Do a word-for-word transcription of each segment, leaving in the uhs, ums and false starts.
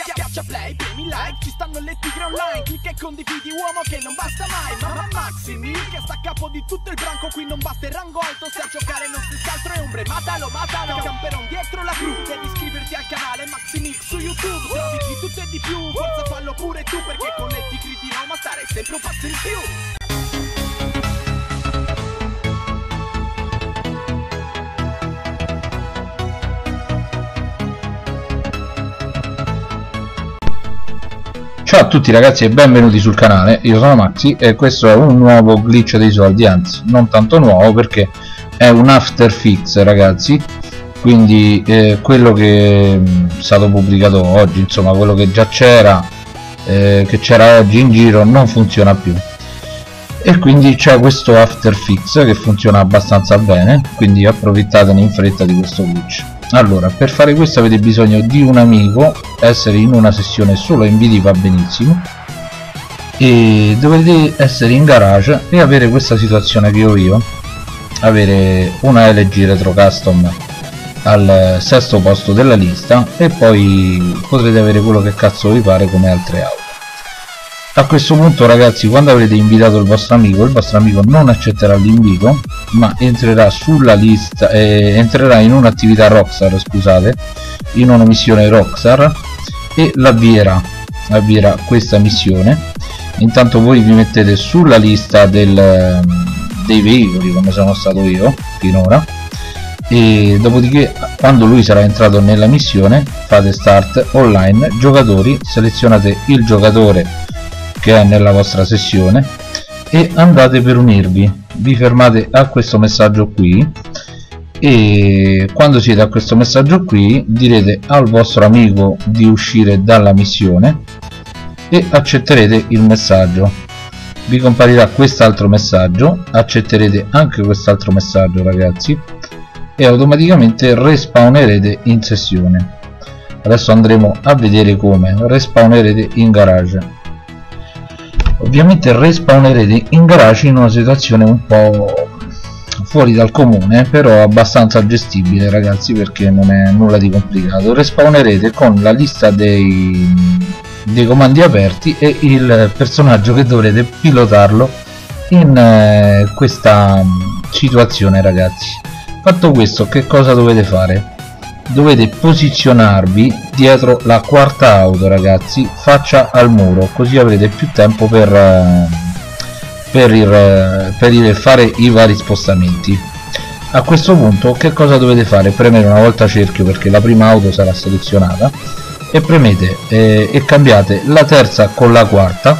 Schiaccia play, premi like, ci stanno le tigre online. Clicca e condividi, uomo che non basta mai. Mamma Maximil che sta a capo di tutto il branco. Qui non basta il rango alto, se a giocare non si scaltro e ombre. Matalo, matalo, camperon dietro la cru. Devi iscriverti al canale Maximil su YouTube. Trovi di tutto e di più, forza fallo pure tu. Perché con le tigre di Roma stare sempre un passo in più. Ciao a tutti ragazzi e benvenuti sul canale, io sono Maxi e questo è un nuovo glitch dei soldi, anzi non tanto nuovo perché è un after fix ragazzi, quindi eh, quello che è stato pubblicato oggi, insomma quello che già c'era, eh, che c'era oggi in giro non funziona più e quindi c'è questo after fix che funziona abbastanza bene, quindi approfittatene in fretta di questo glitch. Allora, per fare questo avete bisogno di un amico, essere in una sessione solo in V D va benissimo e dovete essere in garage e avere questa situazione che ho io, avere una L G Retro Custom al sesto posto della lista e poi potrete avere quello che cazzo vi pare come altre auto. A questo punto ragazzi, quando avrete invitato il vostro amico, il vostro amico non accetterà l'invito ma entrerà sulla lista, eh, entrerà in un'attività Rockstar, scusate, in una missione Rockstar e l'avvierà, avvierà questa missione. Intanto voi vi mettete sulla lista del, dei veicoli come sono stato io finora e dopodiché quando lui sarà entrato nella missione fate start online, giocatori, selezionate il giocatore che è nella vostra sessione e andate per unirvi, vi fermate a questo messaggio qui e quando siete a questo messaggio qui direte al vostro amico di uscire dalla missione e accetterete il messaggio, vi comparirà quest'altro messaggio, accetterete anche quest'altro messaggio ragazzi e automaticamente respawnerete in sessione. Adesso andremo a vedere come respawnerete in garage. Ovviamente respawnerete in garage in una situazione un po' fuori dal comune, però abbastanza gestibile ragazzi, perché non è nulla di complicato. Respawnerete con la lista dei, dei comandi aperti e il personaggio che dovrete pilotarlo in eh, questa situazione ragazzi. Fatto questo, che cosa dovete fare? Dovete posizionarvi dietro la quarta auto ragazzi, faccia al muro, così avrete più tempo per, per, il, per il fare i vari spostamenti. A questo punto che cosa dovete fare? Premere una volta cerchio perché la prima auto sarà selezionata e premete eh, e cambiate la terza con la quarta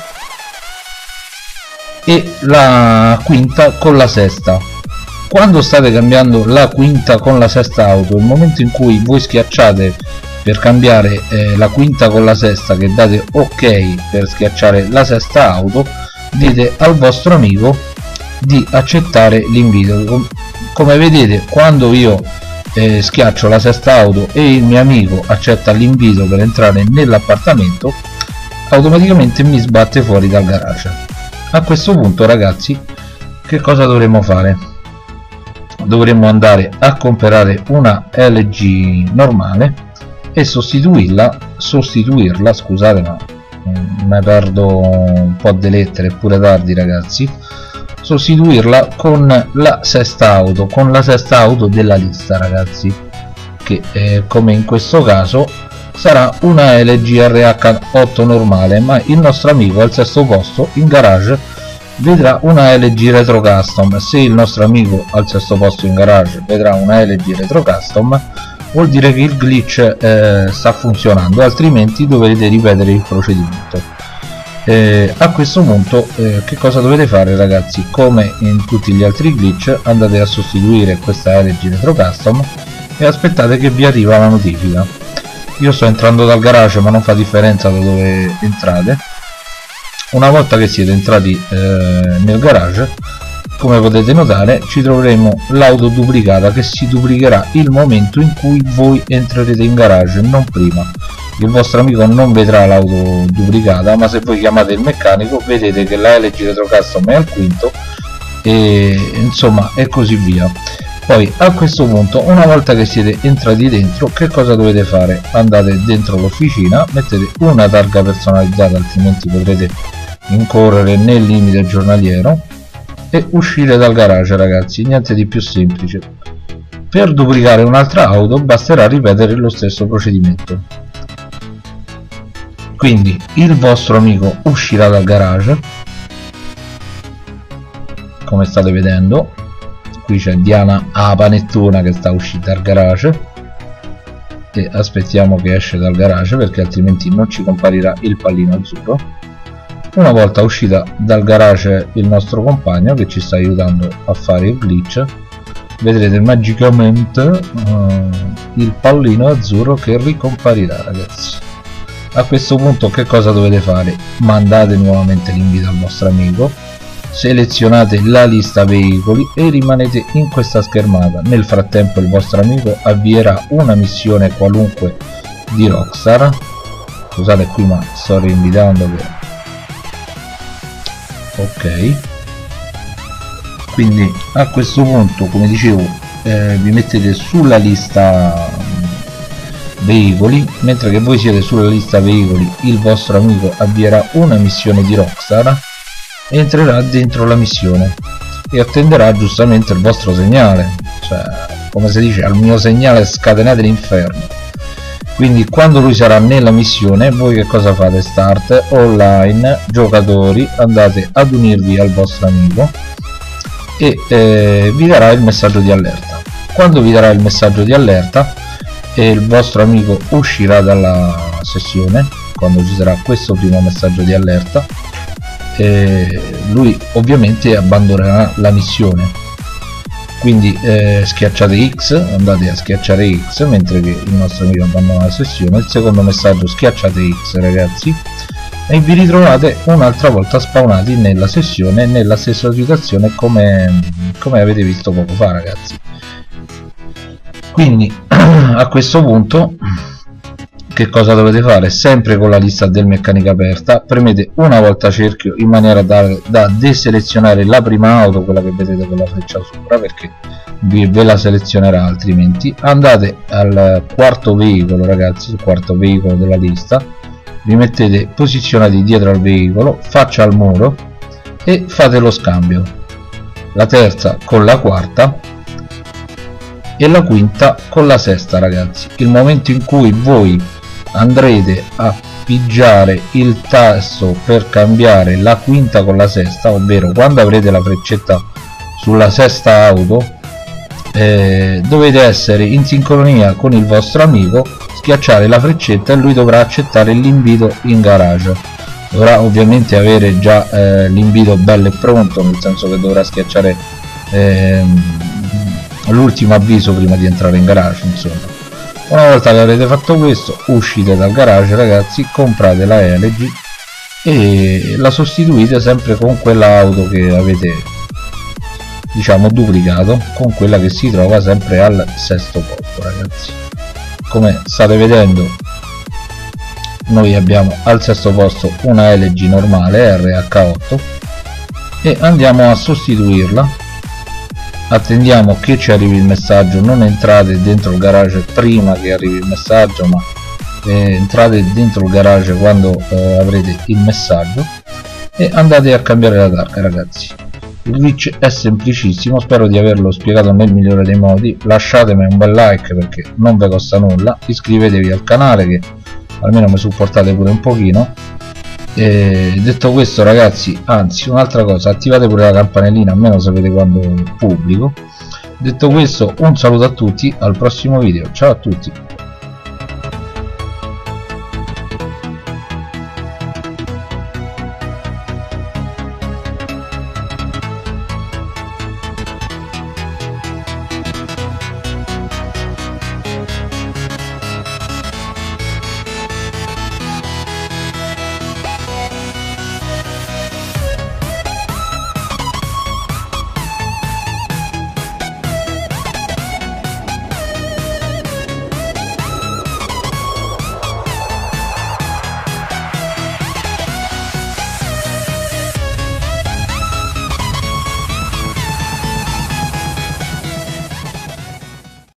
e la quinta con la sesta. Quando state cambiando la quinta con la sesta auto, il momento in cui voi schiacciate per cambiare eh, la quinta con la sesta, che date ok per schiacciare la sesta auto, dite al vostro amico di accettare l'invito. Come vedete, quando io eh, schiaccio la sesta auto e il mio amico accetta l'invito per entrare nell'appartamento, automaticamente mi sbatte fuori dal garage. A questo punto ragazzi, che cosa dovremmo fare? Dovremmo andare a comprare una L G normale e sostituirla sostituirla scusate ma mi perdo un po' di lettere, è pure tardi ragazzi, sostituirla con la sesta auto, con la sesta auto della lista ragazzi, che eh, come in questo caso sarà una L G R H otto normale, ma il nostro amico al sesto posto in garage vedrà una L G Retro Custom. Se il nostro amico al sesto posto in garage vedrà una L G Retro Custom, vuol dire che il glitch eh, sta funzionando, altrimenti dovrete ripetere il procedimento. Eh, a questo punto eh, che cosa dovete fare ragazzi? Come in tutti gli altri glitch, andate a sostituire questa L G Retro Custom e aspettate che vi arriva la notifica. Io sto entrando dal garage ma non fa differenza da dove entrate. Una volta che siete entrati eh, nel garage, come potete notare ci troveremo l'auto duplicata che si duplicherà il momento in cui voi entrerete in garage, non prima. Il vostro amico non vedrà l'auto duplicata, ma se voi chiamate il meccanico vedete che la L G Retro Custom è al quinto e insomma e così via. Poi a questo punto, una volta che siete entrati dentro, che cosa dovete fare? Andate dentro l'officina, mettete una targa personalizzata, altrimenti potrete incorrere nel limite giornaliero, e uscire dal garage, ragazzi. Niente di più semplice. Per duplicare un'altra auto basterà ripetere lo stesso procedimento. Quindi il vostro amico uscirà dal garage, come state vedendo. Qui c'è Diana a panettona che sta uscendo dal garage, e aspettiamo che esce dal garage perché altrimenti non ci comparirà il pallino azzurro. Una volta uscita dal garage il nostro compagno, che ci sta aiutando a fare il glitch, vedrete magicamente uh, il pallino azzurro che ricomparirà, ragazzi. A questo punto che cosa dovete fare? Mandate nuovamente l'invito al vostro amico, selezionate la lista veicoli e rimanete in questa schermata. Nel frattempo il vostro amico avvierà una missione qualunque di Rockstar. Scusate qui, ma sto reinvitando che... ok, quindi a questo punto, come dicevo, eh, vi mettete sulla lista veicoli. Mentre che voi siete sulla lista veicoli, il vostro amico avvierà una missione di Rockstar, entrerà dentro la missione e attenderà giustamente il vostro segnale, cioè come si dice, al mio segnale scatenate l'inferno. Quindi quando lui sarà nella missione, voi che cosa fate? Start, online, giocatori, andate ad unirvi al vostro amico e eh, vi darà il messaggio di allerta. Quando vi darà il messaggio di allerta e il vostro amico uscirà dalla sessione, quando ci sarà questo primo messaggio di allerta, e lui ovviamente abbandonerà la missione. Quindi eh, schiacciate X, andate a schiacciare X mentre che il nostro amico abbandona la sessione. Il secondo messaggio schiacciate X, ragazzi, e vi ritrovate un'altra volta spawnati nella sessione, nella stessa situazione come, come avete visto poco fa, ragazzi. Quindi a questo punto che cosa dovete fare? Sempre con la lista del meccanico aperta, premete una volta cerchio in maniera da, da deselezionare la prima auto, quella che vedete con la freccia sopra, perché vi, ve la selezionerà altrimenti. Andate al quarto veicolo, ragazzi, il quarto veicolo della lista, vi mettete posizionati dietro al veicolo, faccia al muro, e fate lo scambio, la terza con la quarta e la quinta con la sesta, ragazzi. Il momento in cui voi andrete a pigiare il tasto per cambiare la quinta con la sesta, ovvero quando avrete la freccetta sulla sesta auto, eh, dovete essere in sincronia con il vostro amico, schiacciare la freccetta e lui dovrà accettare l'invito in garage. Dovrà ovviamente avere già eh, l'invito bello e pronto, nel senso che dovrà schiacciare eh, l'ultimo avviso prima di entrare in garage, insomma. Una volta che avrete fatto questo, uscite dal garage, ragazzi, comprate la Elegy e la sostituite sempre con quella auto che avete, diciamo, duplicato, con quella che si trova sempre al sesto posto, ragazzi. Come state vedendo, noi abbiamo al sesto posto una Elegy normale R H otto e andiamo a sostituirla. Attendiamo che ci arrivi il messaggio, non entrate dentro il garage prima che arrivi il messaggio, ma eh, entrate dentro il garage quando eh, avrete il messaggio e andate a cambiare la targa, ragazzi. Il glitch è semplicissimo, spero di averlo spiegato nel migliore dei modi. Lasciatemi un bel like perché non vi costa nulla, iscrivetevi al canale che almeno mi supportate pure un pochino. E detto questo, ragazzi, anzi, un'altra cosa, attivate pure la campanellina, almeno sapete quando pubblico. Detto questo, un saluto a tutti, al prossimo video, ciao a tutti.